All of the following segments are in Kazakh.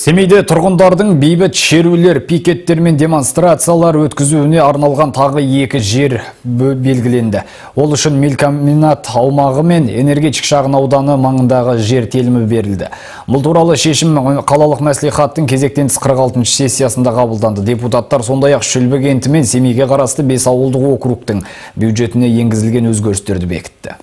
Семейде тұрғындардың бейбіт шерулер, пикеттер мен демонстрациялар өткізуіне арналған тағы 2 жер белгіленді. Ол үшін Мелькомбинат аумағы мен Энергетик шағынауданы маңындағы жер телімі берілді. Бұл туралы шешім Қалалық Мәслихаттың Кезектен 46 сессиясында қабылданды. Депутаттар сондай-ақ Шүлбі кенті мен Семейге қарасты 5 ауылдық округтің бюджетіне енгізілген өзгерістерді бекітті.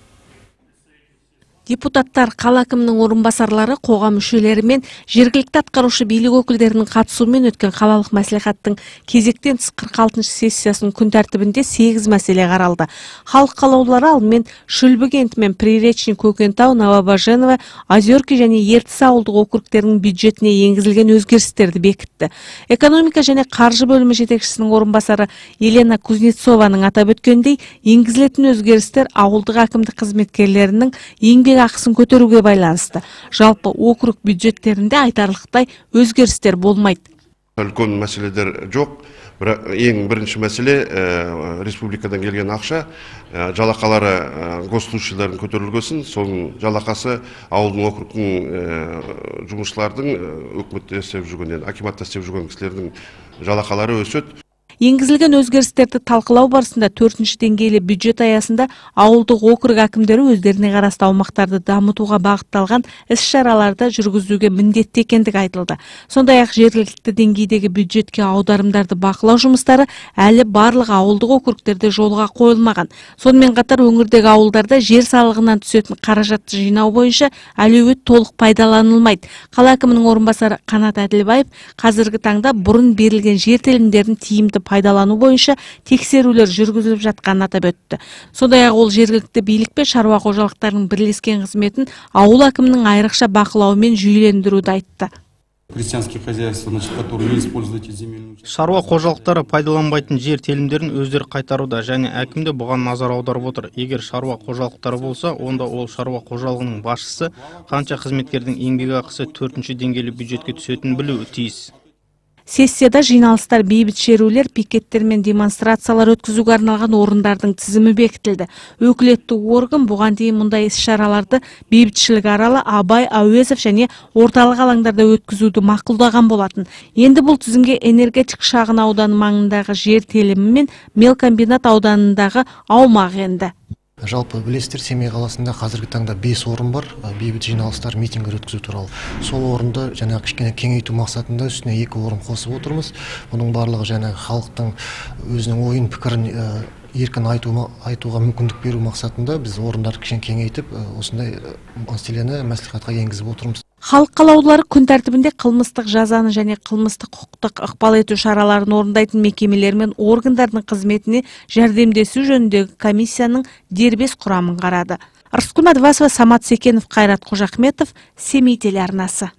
Депутаттар, қала әкімінің орынбасарлары, қоғам мүшелері мен жергілікті атқарушы билік өкілдерінің қатысуымен өткен Қалалық Мәслихаттың Кезектен 46 сессиясының күн тәртібінде 8 мәселе қаралды. Халық қалаулылары алдымен Шүлбі кенті мен Приречный, Көкентау, Новобаженова, Озерки және Ертіс ауылдық округтерінің бюджетіне енгізілген өзгерістерді бекітті. Экономика және қаржы бөлімі жетекшісінің орынбасары Елена Кузнецованың атап өткендей, енгізілетін өзгерістер ауылдық әкімдік қызметкерлерінің еңбек ақысын көтеруге байланысты. Жалпы округ бюджеттерінде айтарлықтай өзгерістер болмайды. Үлкен мәселелер жоқ. Ең бірінші мәселе республикадан келген ақша, жалақалары госслужащийлардың көтерілгесін, соның жалақасы ауылдың округтің жұмысшылардың өкіметте істеп жүрген, акиматта істеп жүрген кісілердің жалақалары өседі. Енгізілген өзгерістерді талқылау барысында 4-ші деңгейлі бюджет аясында ауылдық округ әкімдері өздеріне қарасты аумақтарды дамытуға бағытталған іс-шараларды жүргізуге міндетті екендігі айтылды. Сондай-ақ жергілікті деңгейдегі бюджетке аударымдарды бақылау жұмыстары әлі барлық ауылдық округтерде жолға қойылмаған. Сонымен қатар өңірдегі ауылдарда жер салығынан түсетін қаражатты жинау бойынша әлеует толық пайдаланылмайды. Қала әкімінің орынбасары Қанат Әділбаев қазіргі таңда бұрын берілген жер телімдерін тиімді пайдалану бойынша тексерулер жүргізіліп жатқанын атап өтті. Сондай-ақ ол жергілікті билік пен шаруа қожалықтарының бірлескен қызметін ауыл әкімінің айрықша бақылауымен жүйелендіруді айтты. Шаруа қожалықтары пайдаланбайтын жер телімдерін өздері қайтаруда және әкімде бұған назар аударып отыр. Егер шаруа қожалықтары болса, онда ол шаруа қожалығының басшысы қанша қызметкердің еңбек ақысы 4-ші деңгейлі бюджетке түсетінін білуі тиіс. Сессияда жиналыстар, бейбіт шерулер, пикеттер мен демонстрациялар өткізуге арналған орындардың тізімі бекітілді. Өкілетті орган бұған дейін мұндай іс-шараларды бейбітшілік аралы, Абай, Әуезов және орталық алаңдарда өткізуді мақұлдаған болатын. Енді бұл тізімге Энергетик шағынауданы маңындағы жер телімі мен Мелькомбинат ауданындағы аумағы енді. Жалпы білесіздер, Семей қаласында қазіргі таңда 5 орын бар, бейбіт жиналыстар, митингер өткізу туралы. Сол орынды жаңа кішкене кеңейту мақсатында үстіне 2 орын қосып отырмыз. Бұның барлығы жаңа халықтың өзінің ойын пікірін еркін айтуға мүмкіндік беру мақсатында біз орындарды кішкене кеңейтіп, осындай мәселені мәслихатқа енгізіп отырмыз. Халық қалаулылары күн тәртібінде қылмыстық жазаны және қылмыстық құқықтық ықпал ету шараларын орындайтын мекемелер мен органдардың қызметіне жәрдемдесу жөніндегі комиссияның дербес құрамын қарады. Самат Секенов, Қайрат Қожахметов, Семей телеарнасы.